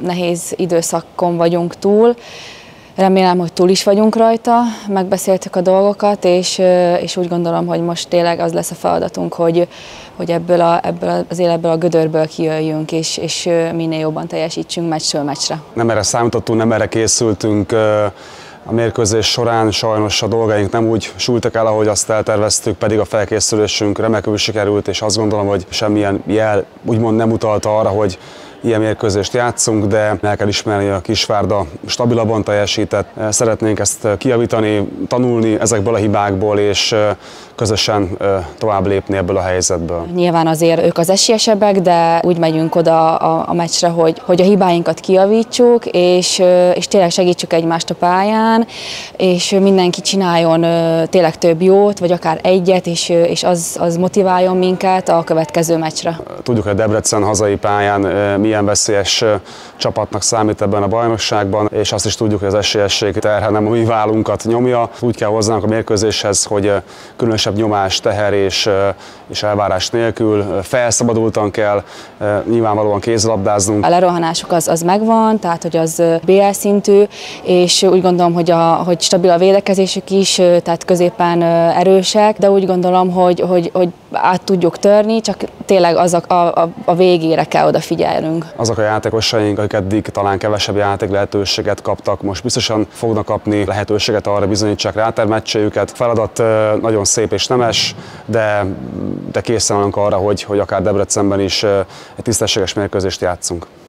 nehéz időszakon vagyunk túl. Remélem, hogy túl is vagyunk rajta, megbeszéltük a dolgokat, és úgy gondolom, hogy most tényleg az lesz a feladatunk, hogy ebből az életből, a gödörből kijöjjünk, és minél jobban teljesítsünk meccsről meccsre. Nem erre számítottunk, nem erre készültünk. A mérkőzés során sajnos a dolgaink nem úgy sültek el, ahogy azt elterveztük, pedig a felkészülésünk remekül sikerült, és azt gondolom, hogy semmilyen jel úgymond nem utalta arra, hogy ilyen mérkőzést játszunk, de el kell ismerni, a Kisvárda stabilabban teljesített. Szeretnénk ezt kijavítani, tanulni ezekből a hibákból, és közösen tovább lépni ebből a helyzetből. Nyilván azért ők az esélyesebbek, de úgy megyünk oda a meccsre, hogy a hibáinkat kijavítsuk, és tényleg segítsük egymást a pályán, és mindenki csináljon tényleg több jót, vagy akár egyet, és az motiváljon minket a következő meccsre. Tudjuk, hogy Debrecen hazai pályán milyen veszélyes csapatnak számít ebben a bajnokságban, és azt is tudjuk, hogy az esélyesség terhe nem a mi vállunkat nyomja. Úgy kell hozzánk a mérkőzéshez, hogy különösebb nyomás, teher és elvárás nélkül felszabadultan kell nyilvánvalóan kézilabdáznunk. A lerohanásuk az megvan, tehát hogy az BL szintű, és úgy gondolom, hogy stabil a védekezésük is, tehát középen erősek, de úgy gondolom, hogy át tudjuk törni, csak tényleg a végére kell odafigyelnünk. Azok a játékosaink, akik eddig talán kevesebb játék lehetőséget kaptak, most biztosan fognak kapni lehetőséget arra, bizonyítsák rátermeccséjüket. Feladat nagyon szép és nemes, de készen állunk arra, hogy akár Debrecenben is egy tisztességes mérkőzést játszunk.